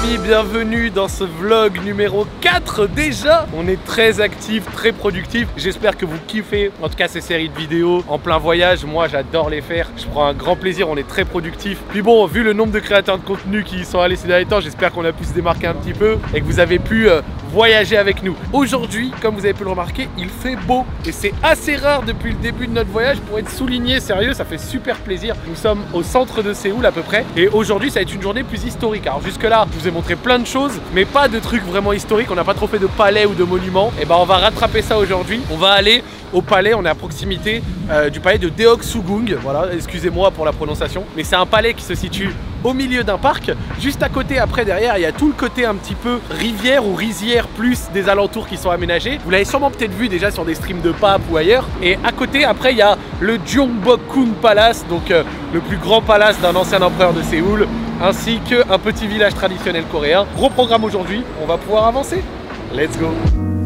amis, bienvenue dans ce vlog numéro 4 déjà. On est très actifs, très productifs. J'espère que vous kiffez en tout cas ces séries de vidéos en plein voyage. Moi j'adore les faire, je prends un grand plaisir, on est très productifs. Puis bon, vu le nombre de créateurs de contenu qui y sont allés ces derniers temps, j'espère qu'on a pu se démarquer un petit peu et que vous avez pu voyager avec nous. Aujourd'hui, comme vous avez pu le remarquer, il fait beau et c'est assez rare depuis le début de notre voyage pour être souligné. Sérieux, ça fait super plaisir. Nous sommes au centre de Séoul à peu près et aujourd'hui ça va être une journée plus historique. Alors jusque là je vous ai montré plein de choses mais pas de trucs vraiment historiques. On n'a pas trop fait de palais ou de monuments. Et ben on va rattraper ça aujourd'hui. On va aller au palais, on est à proximité du palais de Deoksugung. Voilà, excusez-moi pour la prononciation, mais c'est un palais qui se situe au milieu d'un parc. Juste à côté, après derrière, il y a tout le côté un petit peu rivière ou rizière plus des alentours qui sont aménagés. Vous l'avez sûrement peut-être vu déjà sur des streams de Pape ou ailleurs. Et à côté, après, il y a le Gyeongbokgung Palace, donc le plus grand palace d'un ancien empereur de Séoul, ainsi qu'un petit village traditionnel coréen. Gros programme aujourd'hui, on va pouvoir avancer. Let's go!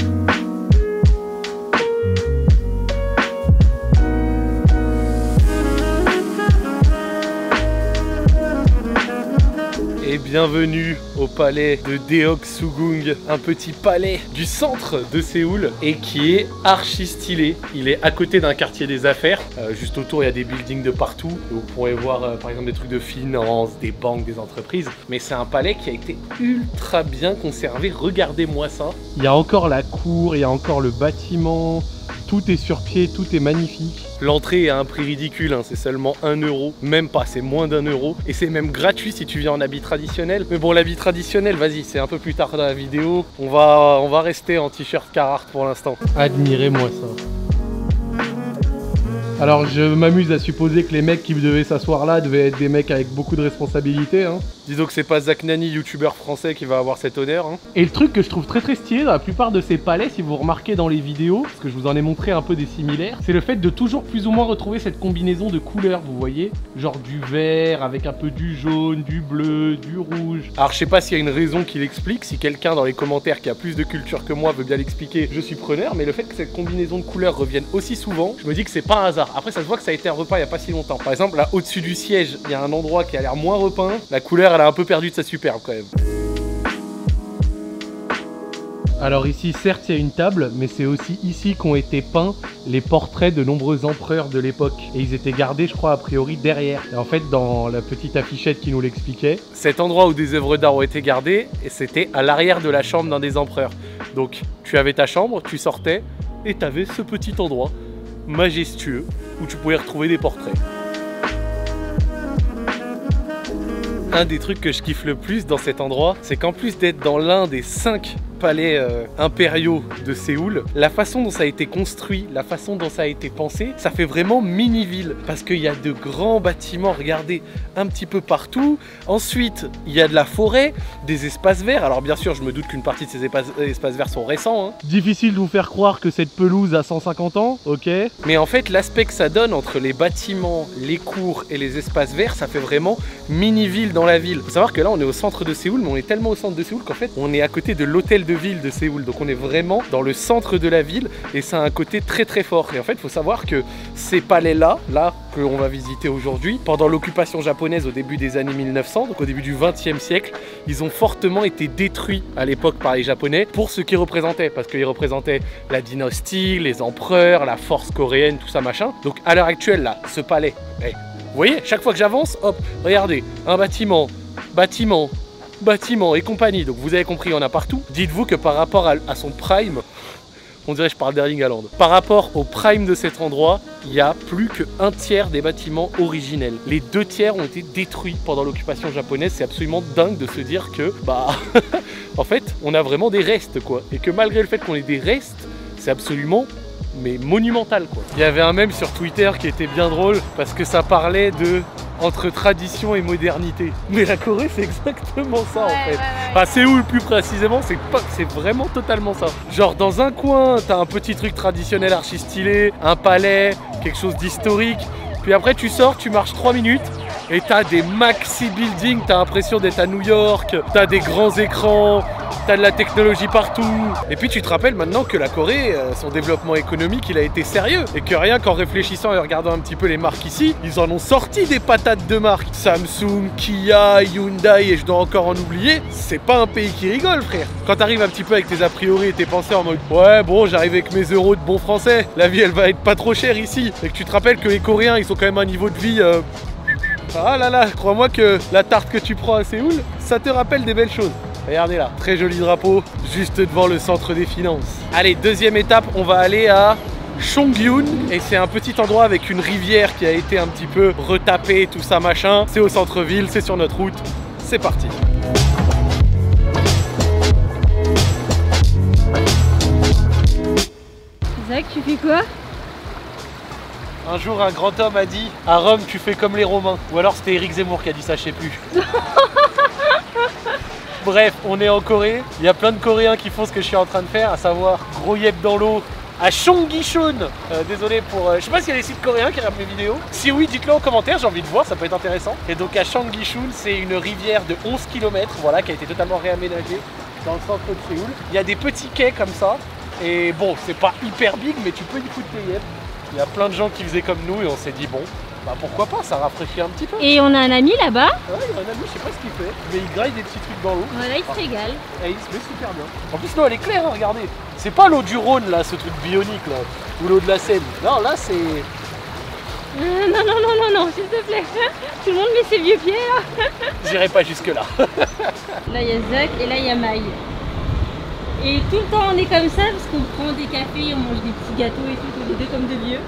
Et bienvenue au palais de Deoksugung, un petit palais du centre de Séoul et qui est archi stylé. Il est à côté d'un quartier des affaires, juste autour il y a des buildings de partout. Vous pourrez voir par exemple des trucs de finance, des banques, des entreprises. Mais c'est un palais qui a été ultra bien conservé, regardez-moi ça. Il y a encore la cour, il y a encore le bâtiment. Tout est sur pied, tout est magnifique. L'entrée est à un prix ridicule, hein, c'est seulement 1 €, même pas, c'est moins d'1 €. Et c'est même gratuit si tu viens en habit traditionnel. Mais bon, l'habit traditionnel, vas-y, c'est un peu plus tard dans la vidéo. On va rester en t-shirt Carhartt pour l'instant. Admirez-moi ça. Alors je m'amuse à supposer que les mecs qui devaient s'asseoir là devaient être des mecs avec beaucoup de responsabilités. Hein. Disons que c'est pas Zach Nani, youtubeur français, qui va avoir cet honneur. Hein. Et le truc que je trouve très stylé dans la plupart de ces palais, si vous remarquez dans les vidéos, parce que je vous en ai montré un peu des similaires, c'est le fait de toujours plus ou moins retrouver cette combinaison de couleurs, vous voyez, genre du vert avec un peu du jaune, du bleu, du rouge. Alors je sais pas s'il y a une raison qui l'explique, si quelqu'un dans les commentaires qui a plus de culture que moi veut bien l'expliquer, je suis preneur, mais le fait que cette combinaison de couleurs revienne aussi souvent, je me dis que c'est pas un hasard. Après ça se voit que ça a été un repeint il y a pas si longtemps. Par exemple là au-dessus du siège, il y a un endroit qui a l'air moins repeint, la couleur elle a un peu perdu de sa superbe quand même. Alors ici certes il y a une table, mais c'est aussi ici qu'ont été peints les portraits de nombreux empereurs de l'époque. Et ils étaient gardés je crois a priori derrière. Et en fait dans la petite affichette qui nous l'expliquait, cet endroit où des œuvres d'art ont été gardées, c'était à l'arrière de la chambre d'un des empereurs. Donc tu avais ta chambre, tu sortais et tu avais ce petit endroit majestueux où tu pouvais retrouver des portraits. Un des trucs que je kiffe le plus dans cet endroit, c'est qu'en plus d'être dans l'un des 5 palais impériaux de Séoul, la façon dont ça a été construit, la façon dont ça a été pensé, ça fait vraiment mini-ville parce qu'il y a de grands bâtiments, regardez, un petit peu partout. Ensuite, il y a de la forêt, des espaces verts. Alors bien sûr, je me doute qu'une partie de ces espaces verts sont récents. Hein. Difficile de vous faire croire que cette pelouse a 150 ans, ok. Mais en fait, l'aspect que ça donne entre les bâtiments, les cours et les espaces verts, ça fait vraiment mini-ville dans la ville. Faut savoir que là, on est au centre de Séoul, mais on est tellement au centre de Séoul qu'en fait, on est à côté de l'hôtel de ville de Séoul, donc on est vraiment dans le centre de la ville et ça a un côté très fort. Et en fait il faut savoir que ces palais là que l'on va visiter aujourd'hui, pendant l'occupation japonaise au début des années 1900, donc au début du 20e siècle, ils ont fortement été détruits à l'époque par les Japonais pour ce qu'ils représentaient, parce qu'ils représentaient la dynastie, les empereurs, la force coréenne, tout ça machin. Donc à l'heure actuelle là, ce palais, vous voyez, chaque fois que j'avance, hop, regardez, un bâtiment et compagnie, donc vous avez compris, il y en a partout. Dites-vous que par rapport à son prime, on dirait que je parle d'Erling Haaland, par rapport au prime de cet endroit, il y a plus qu'un tiers des bâtiments originels. Les 2 tiers ont été détruits pendant l'occupation japonaise. C'est absolument dingue de se dire que, en fait, on a vraiment des restes, quoi. Et que malgré le fait qu'on ait des restes, c'est absolument monumental, quoi. Il y avait un mème sur Twitter qui était bien drôle parce que ça parlait de entre tradition et modernité. Mais la Corée c'est exactement ça en fait. Enfin Séoul plus précisément, c'est vraiment totalement ça. Genre dans un coin t'as un petit truc traditionnel archi stylé, un palais, quelque chose d'historique. Puis après tu sors, tu marches 3 minutes et t'as des maxi buildings, t'as l'impression d'être à New York, t'as des grands écrans, t'as de la technologie partout. Et puis tu te rappelles maintenant que la Corée, son développement économique, il a été sérieux. Et que rien qu'en réfléchissant et regardant un petit peu les marques ici, ils en ont sorti des patates de marques. Samsung, Kia, Hyundai et je dois encore en oublier. C'est pas un pays qui rigole, frère. Quand t'arrives un petit peu avec tes a priori et tes pensées en mode ouais bon, j'arrive avec mes euros de bon français, la vie elle va être pas trop chère ici. Et que tu te rappelles que les Coréens, ils ont quand même un niveau de vie... Ah là là, crois-moi que la tarte que tu prends à Séoul, ça te rappelle des belles choses. Regardez là, très joli drapeau, juste devant le centre des finances. Allez, deuxième étape, on va aller à Chongyun. Et c'est un petit endroit avec une rivière qui a été un petit peu retapée, tout ça machin. C'est au centre-ville, c'est sur notre route. C'est parti. Zach, tu fais quoi? Un jour, un grand homme a dit à Rome, tu fais comme les Romains. Ou alors c'était Éric Zemmour qui a dit ça, je sais plus. Bref, on est en Corée. Il y a plein de Coréens qui font ce que je suis en train de faire, à savoir gros yep dans l'eau à Chonggishun. Désolé pour... je sais pas s'il y a des sites coréens qui regardent mes vidéos. Si oui, dites-le en commentaire, j'ai envie de voir, ça peut être intéressant. Et donc à Chonggishun, c'est une rivière de 11 km, voilà, qui a été totalement réaménagée dans le centre de Séoul. Il y a des petits quais comme ça. Et bon, c'est pas hyper big, mais tu peux y foutre tes yep. Il y a plein de gens qui faisaient comme nous et on s'est dit bon, bah pourquoi pas, ça rafraîchit un petit peu. Et on a un ami là-bas. Ouais, il y a un ami, je sais pas ce qu'il fait, mais il graille des petits trucs dans l'eau. Voilà, il se régale. Et il se met super bien. En plus l'eau elle est claire, hein, regardez. C'est pas l'eau du Rhône là, ce truc bionique là, ou l'eau de la Seine. Non, là c'est... Non, s'il te plaît. Tout le monde met ses vieux pieds là. J'irai pas jusque là. Là il y a Zach et là il y a Maï. Et tout le temps on est comme ça parce qu'on prend des cafés, on mange des petits gâteaux et tout, tous les deux comme de vieux.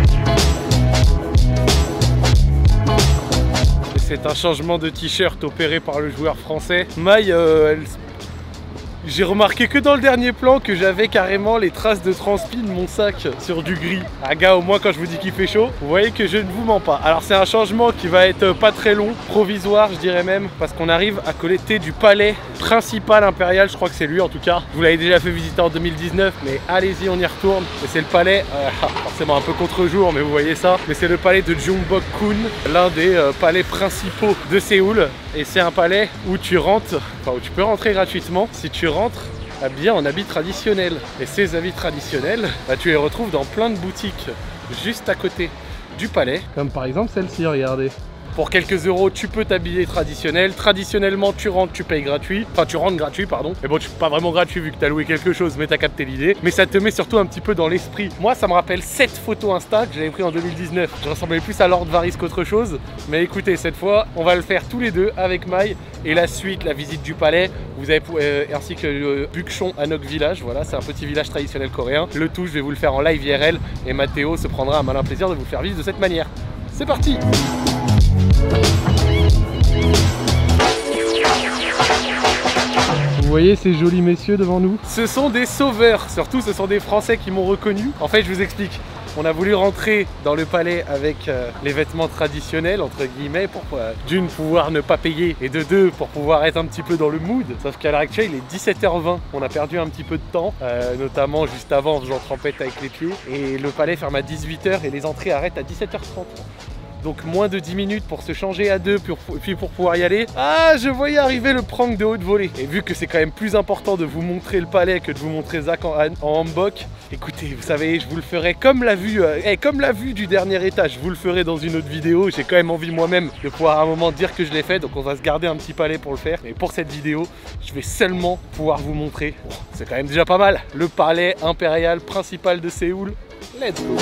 C'est un changement de t-shirt opéré par le joueur français. Maï, j'ai remarqué que dans le dernier plan que j'avais carrément les traces de transpi de mon sac sur du gris. Ah gars, au moins quand je vous dis qu'il fait chaud, vous voyez que je ne vous mens pas. Alors c'est un changement qui va être pas très long, provisoire je dirais même, parce qu'on arrive à collecter du palais principal impérial, je crois que c'est lui en tout cas. Je vous l'avais déjà fait visiter en 2019, mais allez-y, on y retourne. Et c'est le palais, forcément un peu contre-jour, mais vous voyez ça. Mais c'est le palais de Gyeongbokgung, l'un des palais principaux de Séoul. Et c'est un palais où tu rentres, enfin où tu peux rentrer gratuitement si tu rentres habillé en habits traditionnels. Et ces habits traditionnels, bah, tu les retrouves dans plein de boutiques juste à côté du palais. Comme par exemple celle-ci, regardez. Pour quelques euros, tu peux t'habiller traditionnel. Traditionnellement, tu rentres, tu payes gratuit. Enfin, tu rentres gratuit, pardon. Mais bon, pas vraiment gratuit vu que tu as loué quelque chose, mais tu as capté l'idée. Mais ça te met surtout un petit peu dans l'esprit. Moi, ça me rappelle cette photo Insta que j'avais pris en 2019. Je ressemblais plus à Lord Varys qu'autre chose. Mais écoutez, cette fois, on va le faire tous les deux avec Maï. Et la suite, la visite du palais, vous avez ainsi que le Bukchon Hanok Village. Voilà, c'est un petit village traditionnel coréen. Le tout, je vais vous le faire en live IRL. Et Mathéo se prendra un malin plaisir de vous le faire vivre de cette manière. C'est parti! Vous voyez ces jolis messieurs devant nous? Ce sont des sauveurs, surtout ce sont des Français qui m'ont reconnu. En fait, je vous explique. On a voulu rentrer dans le palais avec les vêtements traditionnels, entre guillemets, pour d'une, pouvoir ne pas payer, et de deux, pour pouvoir être un petit peu dans le mood. Sauf qu'à l'heure actuelle, il est 17h20. On a perdu un petit peu de temps, notamment juste avant en faisant trempette avec les pieds. Et le palais ferme à 18h et les entrées arrêtent à 17h30. Donc moins de 10 minutes pour se changer à deux, puis pour pouvoir y aller. Ah, je voyais arriver le prank de haute volée. Et vu que c'est quand même plus important de vous montrer le palais que de vous montrer Zach en hanbok, écoutez, vous savez, je vous le ferai comme la vue, comme la vue du dernier étage, je vous le ferai dans une autre vidéo. J'ai quand même envie moi-même de pouvoir à un moment dire que je l'ai fait, donc on va se garder un petit palais pour le faire. Mais pour cette vidéo, je vais seulement pouvoir vous montrer, bon, c'est quand même déjà pas mal, le palais impérial principal de Séoul. Let's go!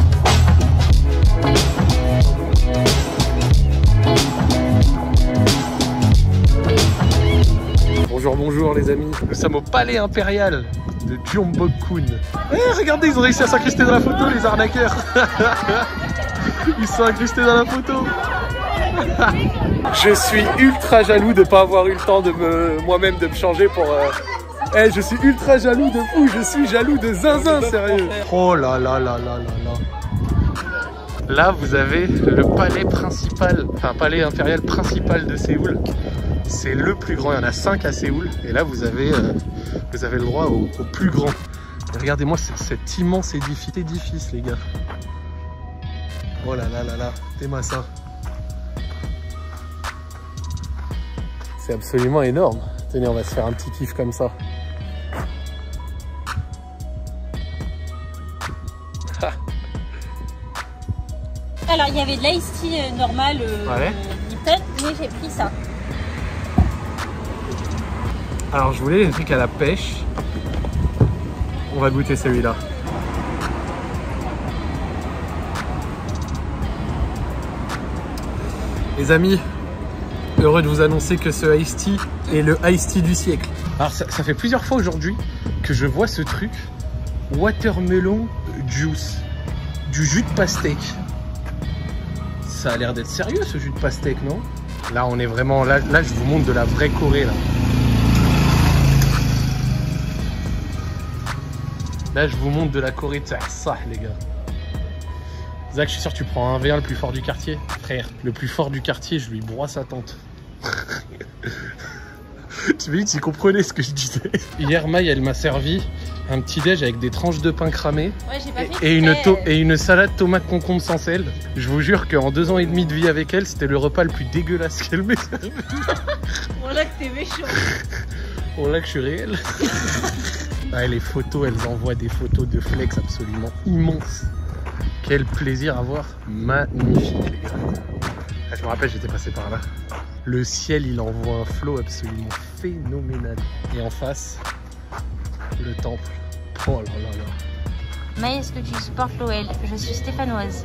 Bonjour les amis, nous sommes au palais impérial de Gyeongbokgung. Eh, regardez, ils ont réussi à s'incruster dans la photo, les arnaqueurs. Ils sont incrustés dans la photo. Je suis ultra jaloux de ne pas avoir eu le temps de moi-même de me changer pour... Eh, je suis ultra jaloux de fou, je suis jaloux de zinzin, sérieux. Oh là là là là là là. Là, vous avez le palais principal, enfin palais impérial principal de Séoul. C'est le plus grand, il y en a 5 à Séoul. Et là, vous avez le droit au plus grand. Regardez-moi cet immense édifice, les gars. Oh là là là là, t'es-moi ça. C'est absolument énorme. Tenez, on va se faire un petit kiff comme ça. Alors, il y avait de l'ice tea normal, Lipton, mais j'ai pris ça. Alors, je voulais des trucs à la pêche. On va goûter celui-là. Les amis, heureux de vous annoncer que ce iced tea est le iced tea du siècle. Alors, ça fait plusieurs fois aujourd'hui que je vois ce truc. Watermelon juice. Du jus de pastèque. Ça a l'air d'être sérieux ce jus de pastèque, non? Là on est vraiment, là je vous montre de la vraie Corée là. Là je vous montre de la Corée de ça les gars. Zach, je suis sûr que tu prends un V1 le plus fort du quartier. Frère, le plus fort du quartier, je lui broie sa tante. Tu me dis, tu comprenais ce que je disais. Hier, Maï, elle m'a servi un petit déj avec des tranches de pain cramé et une salade tomate concombre sans sel. Je vous jure qu'en 2 ans et demi de vie avec elle, c'était le repas le plus dégueulasse qu'elle m'ait servi. Voilà que t'es méchant. Voilà que je suis réel. Ah, les photos, elles envoient des photos de flex absolument immenses. Quel plaisir à voir. Magnifique les gars. Ah, je me rappelle, j'étais passé par là. Le ciel, il envoie un flow absolument phénoménal. Et en face, le temple. Oh là là là. Maï, est-ce que tu supportes l'OL? Je suis stéphanoise.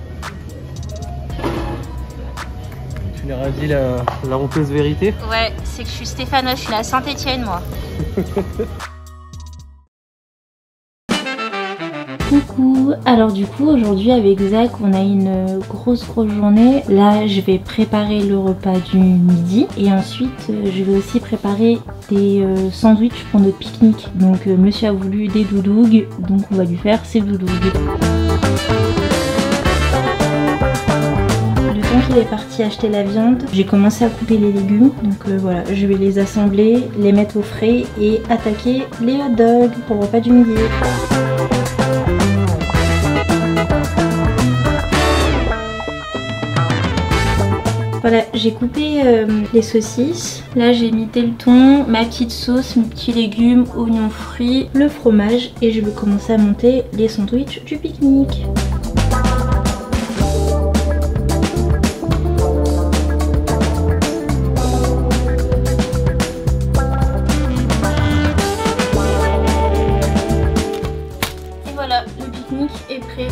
Tu leur as dit la honteuse vérité? Ouais, c'est que je suis stéphanoise, je suis à Saint-Etienne moi. Coucou, alors du coup aujourd'hui avec Zach on a une grosse journée. Là je vais préparer le repas du midi et ensuite je vais aussi préparer des sandwichs pour notre pique-nique. Donc monsieur a voulu des doudougues, donc on va lui faire ses doudougues. Le temps qu'il est parti acheter la viande, j'ai commencé à couper les légumes. Donc voilà, je vais les assembler, les mettre au frais et attaquer les hot dogs pour le repas du midi. Voilà, j'ai coupé les saucisses. Là, j'ai mis le thon, ma petite sauce, mes petits légumes, oignons frits, le fromage et je vais commencer à monter les sandwichs du pique-nique. Et voilà, le pique-nique est prêt.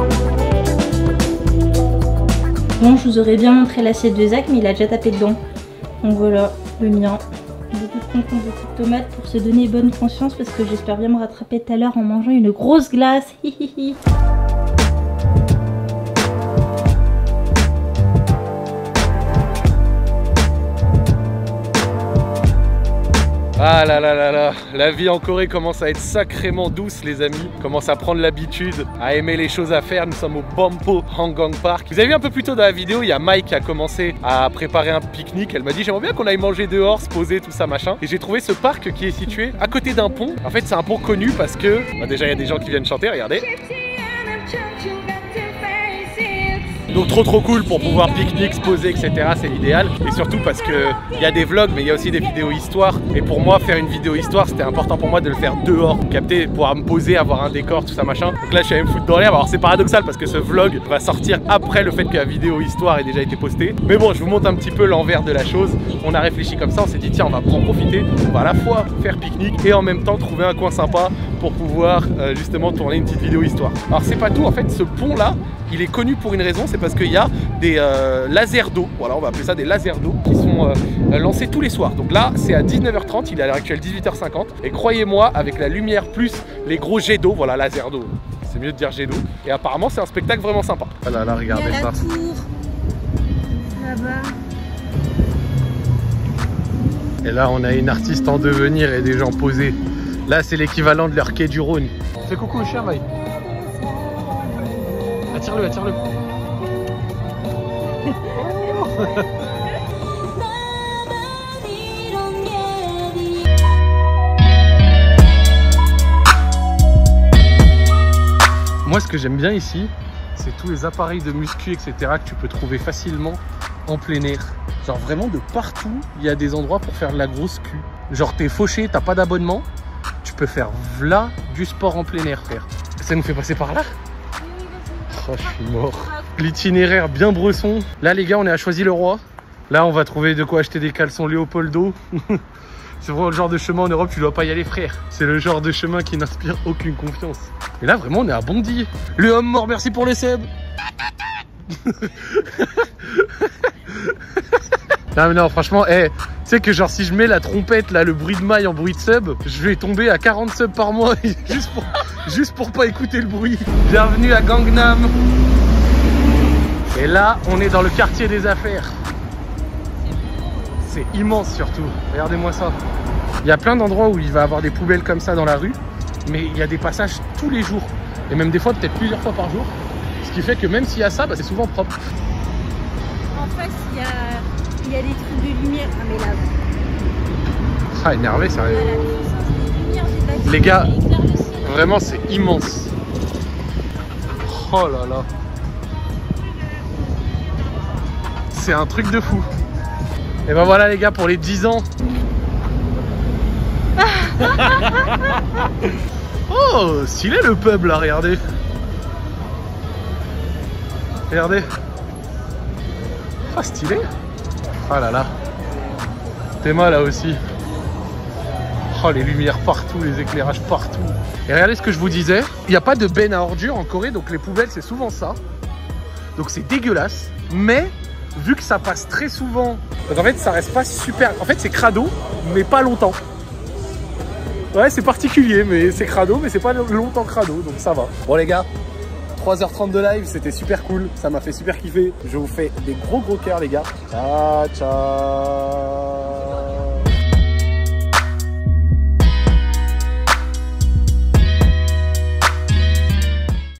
Bon, je vous aurais bien montré l'assiette de Zach, mais il a déjà tapé dedans. Donc voilà, le mien. Beaucoup de concombre, beaucoup de tomates pour se donner bonne conscience parce que j'espère bien me rattraper tout à l'heure en mangeant une grosse glace. Hihihi. Ah là là là là, la vie en Corée commence à être sacrément douce les amis. On commence à prendre l'habitude, à aimer les choses à faire. Nous sommes au Bampo Hangang Park. Vous avez vu un peu plus tôt dans la vidéo, il y a Mike qui a commencé à préparer un pique-nique. Elle m'a dit j'aimerais bien qu'on aille manger dehors, se poser, tout ça machin. Et j'ai trouvé ce parc qui est situé à côté d'un pont. En fait c'est un pont connu parce que, bah, déjà il y a des gens qui viennent chanter, regardez. Donc trop cool pour pouvoir pique-nique, se poser, etc. C'est l'idéal. Et surtout parce que il y a des vlogs mais il y a aussi des vidéos histoire. Et pour moi faire une vidéo histoire c'était important pour moi de le faire dehors. Capter, pouvoir me poser, avoir un décor, tout ça machin. Donc là je suis allé me foutre dans l'herbe. Alors c'est paradoxal parce que ce vlog va sortir après le fait que la vidéo histoire ait déjà été postée. Mais bon je vous montre un petit peu l'envers de la chose. On a réfléchi comme ça, on s'est dit tiens on va en profiter. On va à la fois faire pique-nique et en même temps trouver un coin sympa pour pouvoir justement tourner une petite vidéo histoire. Alors c'est pas tout en fait, ce pont là il est connu pour une raison, c'est parce qu'il y a des lasers d'eau, voilà on va appeler ça des lasers d'eau qui sont lancés tous les soirs. Donc là c'est à 19h30, il est à l'heure actuelle 18h50 et croyez-moi avec la lumière plus les gros jets d'eau, voilà laser d'eau, c'est mieux de dire jet d'eau et apparemment c'est un spectacle vraiment sympa. Voilà là regardez ça. Là-bas. Et là on a une artiste en devenir et des gens posés. Là c'est l'équivalent de leur quai du Rhône. Fais coucou au chien Maï. Attire-le, attire-le. Moi ce que j'aime bien ici, c'est tous les appareils de muscu, etc. que tu peux trouver facilement en plein air. Genre vraiment de partout, il y a des endroits pour faire de la grosse cul. genre t'es fauché, t'as pas d'abonnement, tu peux faire v'là du sport en plein air, frère. Ça nous fait passer par là? Oh, je suis mort. L'itinéraire bien bresson. Là, les gars, on est à Choisy-le-Roi. Là, on va trouver de quoi acheter des caleçons Léopoldo. C'est vraiment le genre de chemin en Europe, tu dois pas y aller, frère. C'est le genre de chemin qui n'inspire aucune confiance. Et là, vraiment, on est à Bondy. Le homme mort, merci pour les sub. Non, mais non, franchement, tu sais que genre si je mets la trompette, là, le bruit de maille en bruit de sub, je vais tomber à 40 subs par mois juste pour pas écouter le bruit. Bienvenue à Gangnam. Et là, on est dans le quartier des affaires. C'est immense surtout. Regardez-moi ça. Il y a plein d'endroits où il va y avoir des poubelles comme ça dans la rue, mais il y a des passages tous les jours. Et même des fois, peut-être plusieurs fois par jour. Ce qui fait que même s'il y a ça, bah, c'est souvent propre. En face, il y a des trucs de lumière. Ah, mais là. Ah, énervé, sérieux. Voilà, la puissance des lumières, j'ai pas dit, Les gars, ça éclaire le ciel. vraiment, c'est immense. Oh là là. C'est un truc de fou. Et ben voilà les gars, pour les 10 ans. Oh, stylé le pub là, regardez. Regardez. Ah, stylé. Oh là là. Théma là aussi. Oh, les lumières partout, les éclairages partout. Et regardez ce que je vous disais. Il n'y a pas de benne à ordures en Corée, donc les poubelles c'est souvent ça. Donc c'est dégueulasse. Mais vu que ça passe très souvent, donc en fait ça reste pas super. En fait c'est crado, mais pas longtemps. Ouais, c'est particulier, mais c'est crado, mais c'est pas longtemps crado, donc ça va. Bon les gars, 3h30 de live, c'était super cool, ça m'a fait super kiffer. Je vous fais des gros cœurs les gars. Ciao, ciao.